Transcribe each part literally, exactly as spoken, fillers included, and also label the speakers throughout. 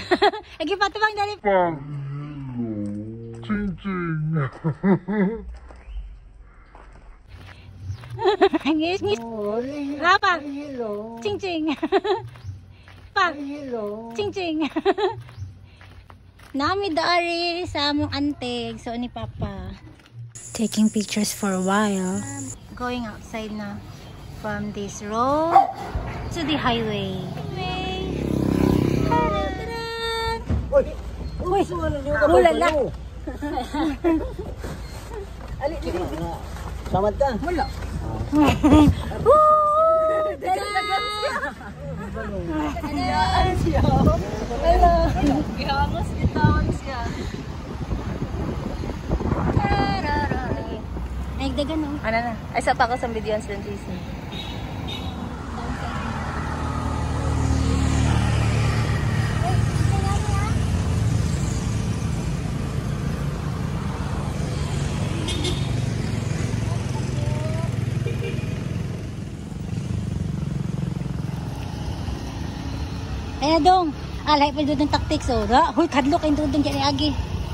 Speaker 1: Lagi pa ito bang dali.
Speaker 2: Ching-ching.
Speaker 1: Ngis-ngis. Apa? Ching-ching. Pa. Ching-ching. Nami dari sa among antig. So, ni Papa. Taking pictures for a while. Going outside na from this road to the highway. Uy! Lola lang!
Speaker 3: Alik dito. Selamat ka? Wala. Tadaan siya. Hello. Gihamos bitawan siya.
Speaker 1: Nagdagan no?
Speaker 4: Ano na? Ay, sa pa ko sa videos lang, J C.
Speaker 1: Kaya dong, alay pa doon ng taktik. So, da, huy, kadlok yung doon kaya ni Agi.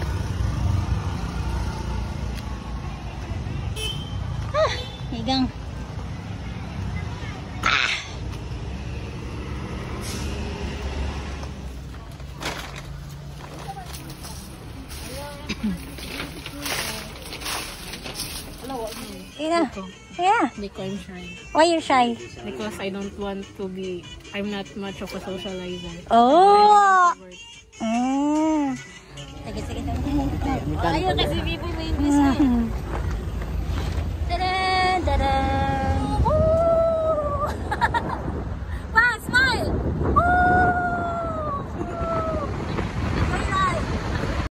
Speaker 1: Ah, higang. Ah. Ina. Yeah.
Speaker 4: Because I'm shy.
Speaker 1: Why you're shy?
Speaker 4: Because I don't want to be, I'm not much of a socializer.
Speaker 1: Oh! Mm. Sige, sige.
Speaker 4: Ayaw kasi people may English na.
Speaker 1: Tada! Tada!